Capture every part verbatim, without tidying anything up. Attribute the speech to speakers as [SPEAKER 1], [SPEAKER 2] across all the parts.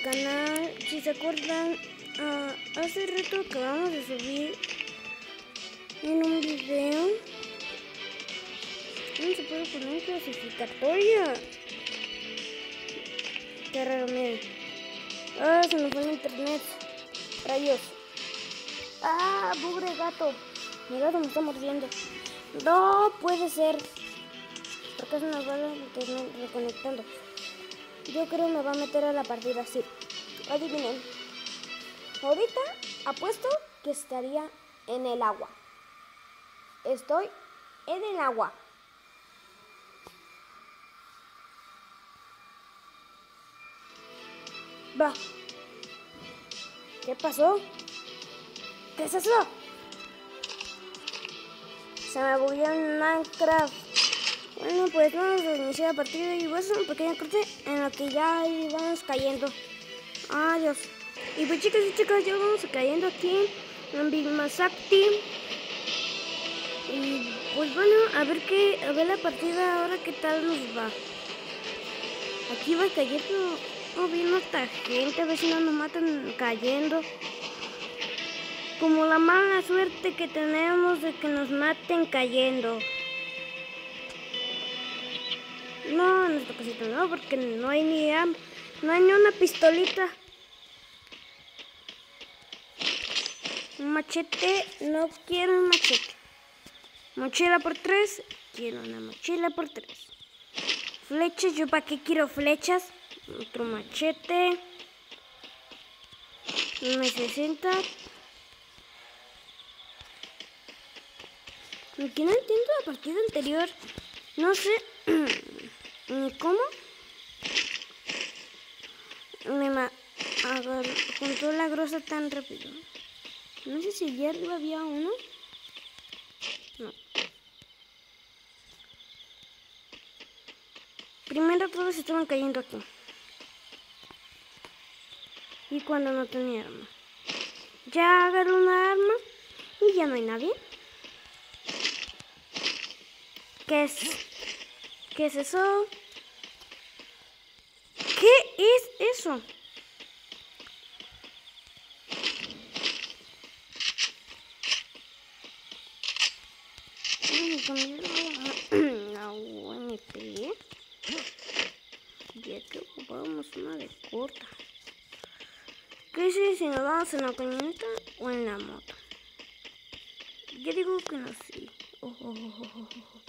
[SPEAKER 1] el canal. Si se acuerdan, uh, hace rato acabamos de subir en un video. No se puede poner clasificatoria. Qué raro, miren. Ah, se me fue el internet. Rayos. Ah, pobre gato. Mi gato me está mordiendo. No puede ser. Porque es una bala de internet reconectando. Yo creo que me va a meter a la partida, sí. Adivinen. Ahorita apuesto que estaría en el agua. Estoy en el agua. Va. ¿Qué pasó? ¿Qué es eso? Se me bugueó en Minecraft. Bueno, pues vamos a iniciar la partida y voy a hacer un pequeño corte en lo que ya vamos cayendo. Adiós. Y pues chicos y chicas, ya vamos cayendo aquí en Big Masakti. Y pues bueno, a ver qué, a ver la partida ahora qué tal nos va. Aquí va cayendo, oh, viendo esta gente, a ver si no nos matan cayendo. Como la mala suerte que tenemos de que nos maten cayendo. No, en esta casita no, porque no hay ni no hay ni una pistolita. Un machete, no quiero un machete. Mochila por tres, quiero una mochila por tres. Flechas, ¿yo para qué quiero flechas? Otro machete. M sesenta. Aquí no entiendo la partida anterior. No sé ni cómo me ma agarró, juntó la grosa tan rápido. No sé si allá arriba había uno. No. Primero todos estaban cayendo aquí. Y cuando no tenía arma. Ya agarré una arma y ya no hay nadie. ¿Qué es? ¿Qué es eso? ¿Qué es eso? La U M P. Ya que ocupábamos una de corta. ¿Qué sé si nos vamos en la camioneta o en la moto? Yo digo que no sé. Oh, oh, oh, oh, oh.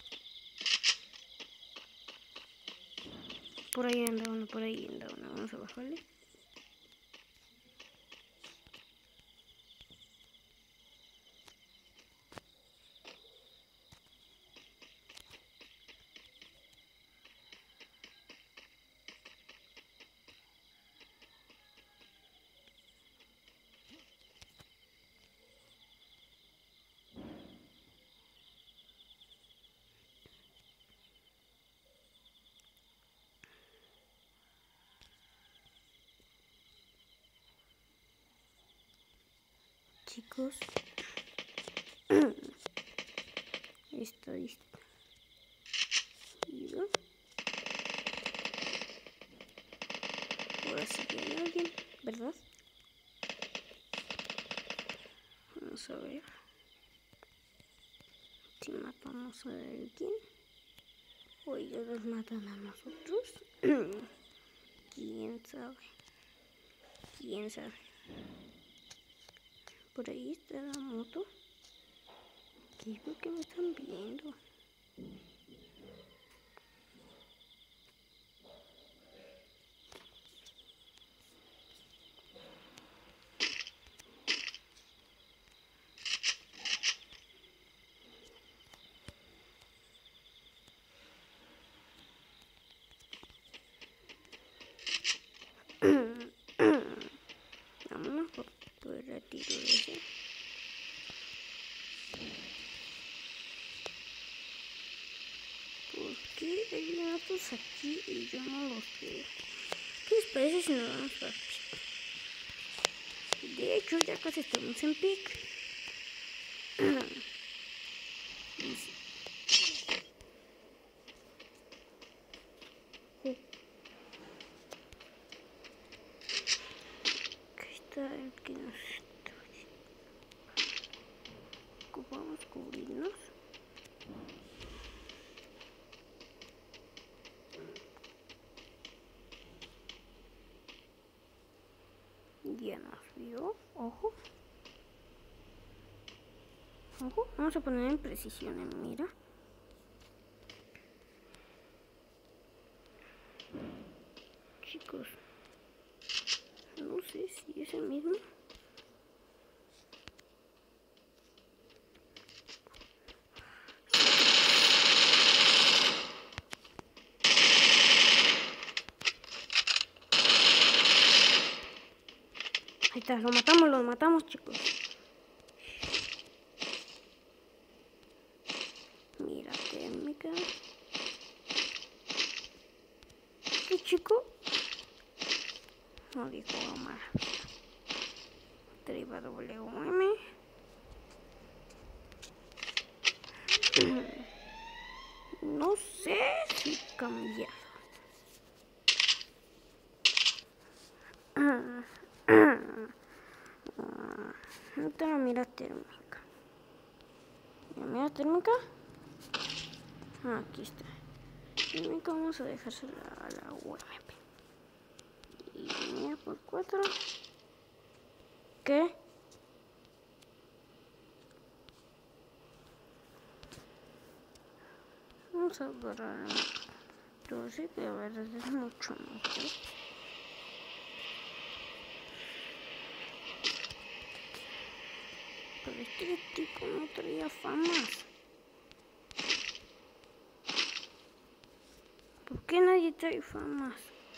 [SPEAKER 1] Por ahí anda uno, por ahí anda uno. Vamos a bajarle. Chicos, listo, listo. Ahora sí que hay alguien, ¿verdad? Vamos a ver si matamos a alguien o ellos nos matan a nosotros. ¿Quién sabe? ¿Quién sabe? Por ahí está la moto. ¿Qué es lo que me están viendo? Vámonos por el retiro ese. ¿Por qué hay gatos aquí y yo no los veo? ¿Qué les parece si nos vamos para aquí? De hecho, ya casi estamos en pic. Ya nos vio. Ojo. Ojo. Vamos a poner en precisión en mira. Chicos. No sé si es el mismo. Ahí está, lo matamos, lo matamos, chicos. Mira, térmica. Este chico no dijo mal. Deriva W M. No sé si cambiar. No tengo mira térmica. ¿La mira térmica? Ah, aquí está. Térmica vamos a dejársela a la U M P. Y mira por cuatro. ¿Qué? Vamos a agarrar el sí, pero a ver, es mucho mejor. Pero este tipo no traía famas. ¿Por qué nadie trae famas?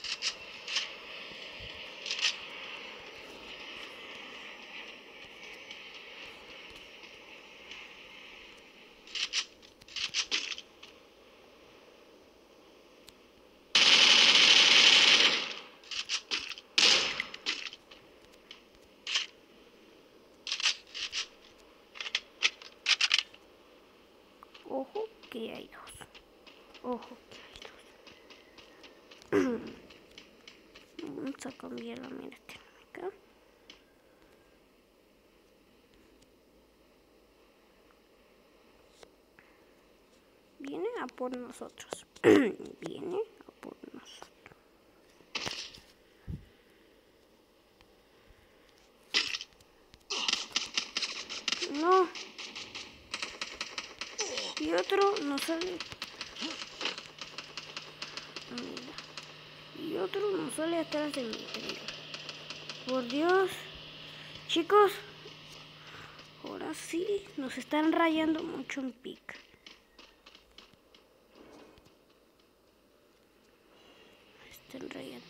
[SPEAKER 1] Ojo que hay dos. Ojo que hay dos. Vamos a cambiar la mira térmica. Viene a por nosotros. Viene a por nosotros. No. Y otro no sale. Mira. Y otro no sale atrás de mí. Por Dios. Chicos. Ahora sí. Nos están rayando mucho en pica. Están rayando.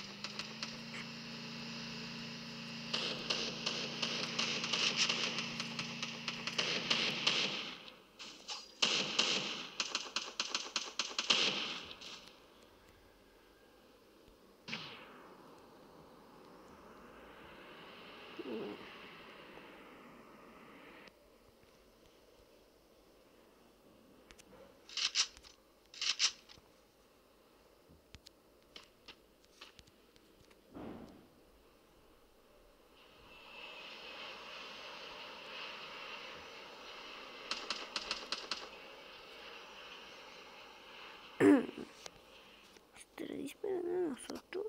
[SPEAKER 1] Estará disparando a nosotros.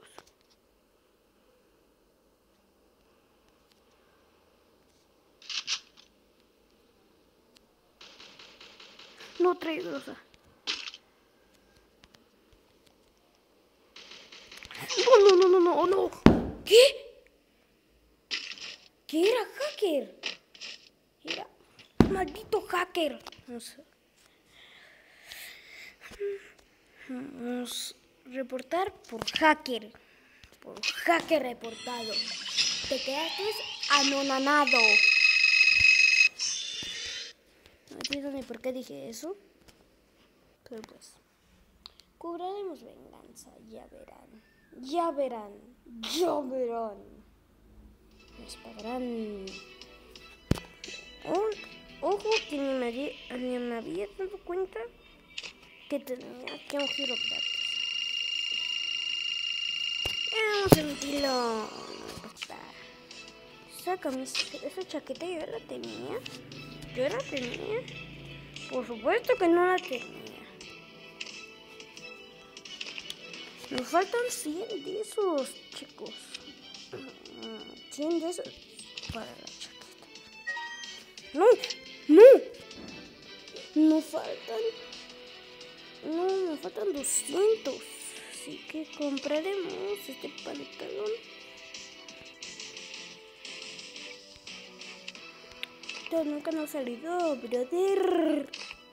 [SPEAKER 1] No trae grosa. No, no, no, no, no, no. ¿Qué? ¿Qué era hacker? Era maldito hacker. No sé. Vamos a reportar por hacker. Por hacker reportado. Te quedaste anonadado. No entiendo ni por qué dije eso. Pero pues. Cobraremos venganza. Ya verán. Ya verán. Ya verán. Nos pagarán. Oh, ojo que ni me, ni me había dado cuenta que tenía aquí un giro gratis. Vamos a emitirlo. No importa. Esa camisa, esa chaqueta yo la tenía. Yo la tenía. Por supuesto que no la tenía. Nos faltan cien de esos, chicos. cien de esos para la chaqueta. No, no. Me faltan. No, me faltan doscientos. Así que compraremos este pantalón. Esto nunca nos ha salido, brother.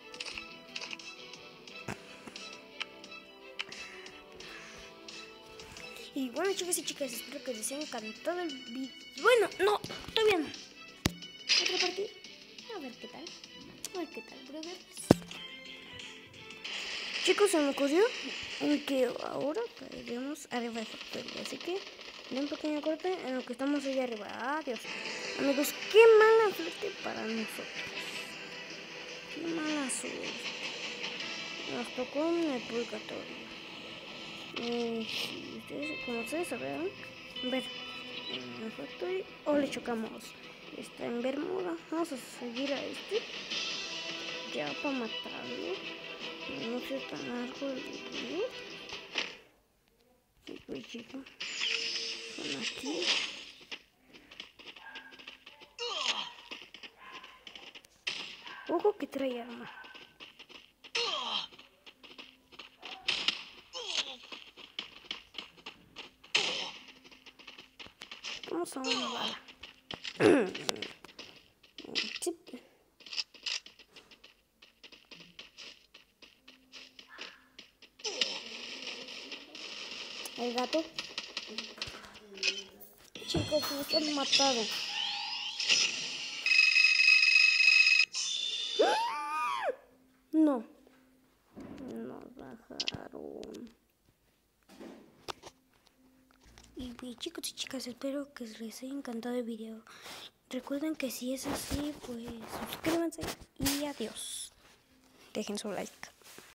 [SPEAKER 1] Y bueno, chicos y chicas, espero que les haya encantado el video. Bueno, no, todavía no. Otra partida. A ver qué tal. A ver qué tal, brothers. Chicos, se me ocurrió que ahora caeremos arriba de factoría. Así que, de un pequeño corte en lo que estamos allá arriba. Adiós. Amigos, qué mala suerte para nosotros. Qué mala suerte. Nos tocó en el purgatorio. Eh, si ustedes, como ustedes sabrán, ver en el factory o le chocamos. Está en Bermuda. Vamos a seguir a este ya para matarlo. No sé tan largo el video. Sí, pues chicos, son aquí. Ojo que trae arma. Vamos a una bala. Sí. El gato. Chicos, nos han matado. No. Nos bajaron. Y bien, chicos y chicas, espero que les haya encantado el video. Recuerden que si es así, pues suscríbanse y adiós. Dejen su like.